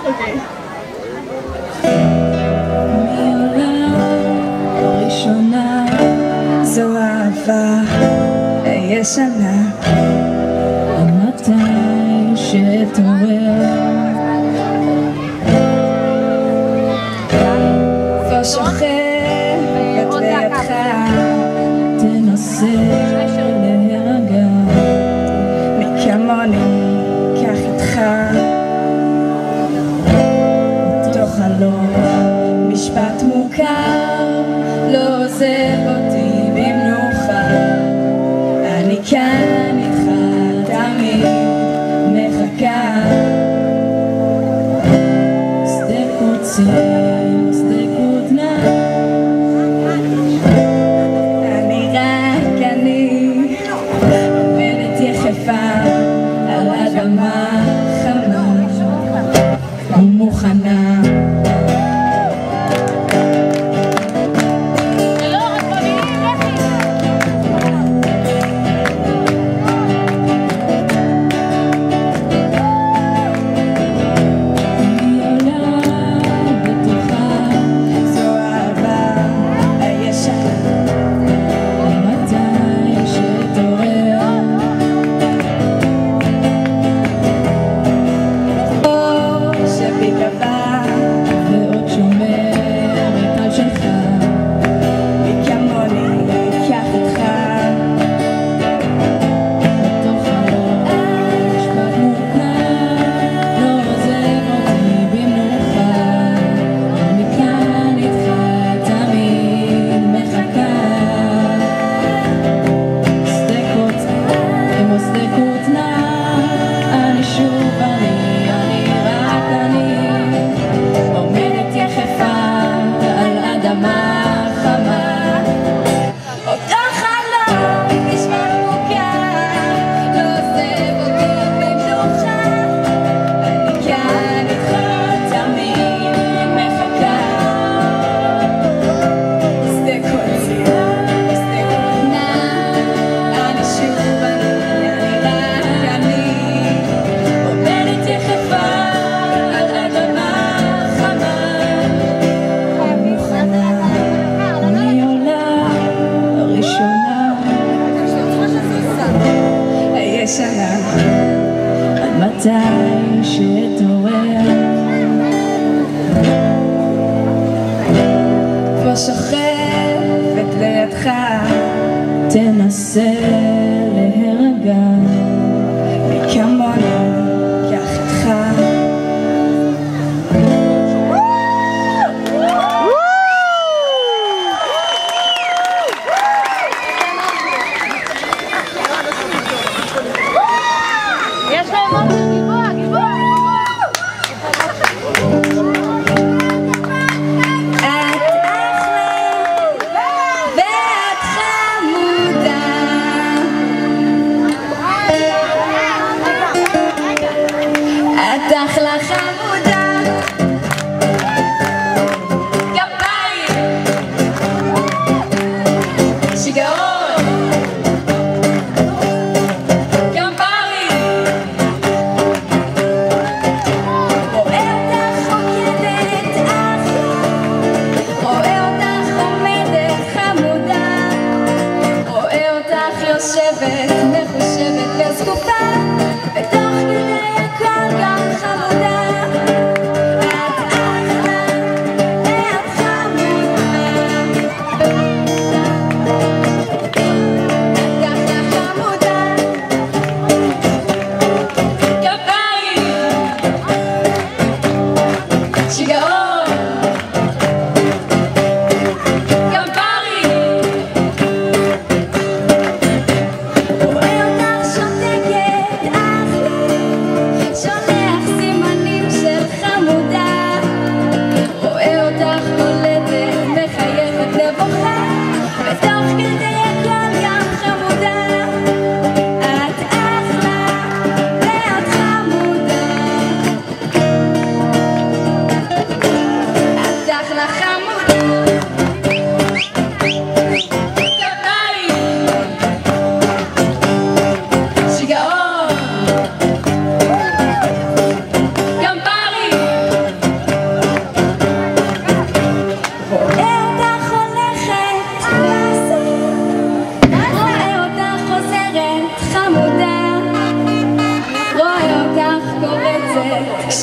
אוקיי. מעולם ראשונה זו אהבה ישנה, מתי שתעורר כבר שוכבת לידך, תנסה להירגע, מי כמוני קח איתך אותו חלום, משפט מוכר לא עוזב אותי במנוחה, אני כאן איתך תמיד מחכה, שדה קוצים, שדה כותנה, אני רק אני עומדת יחפה על אדמה חמה ומוכנה. מתי שתעורר כבר שוכבת לידך, תנסה להירגע, מי כמוני קח איתך יש להם עוד גיבוע, גיבוע! את אחלה ואת חמודה,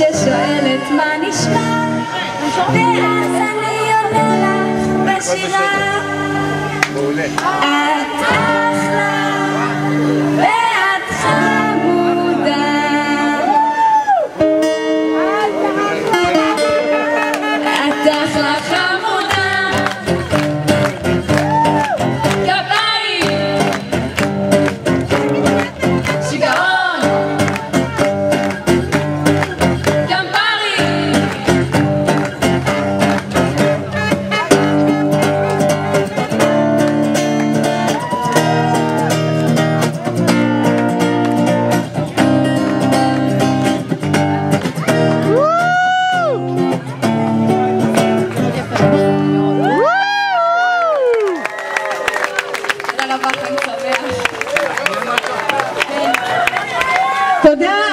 ששואלת מה נשמע, ואז אני עונה לך בשירה. את אחלה ואת חמודה, את אחלה חמודה. כפיים, שיגעון, גמברי. תודה